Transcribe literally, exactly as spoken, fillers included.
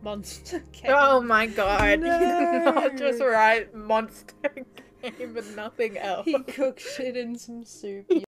monster game. Oh my god, No. you did not just write monster game and nothing else. He cooked shit in some soup.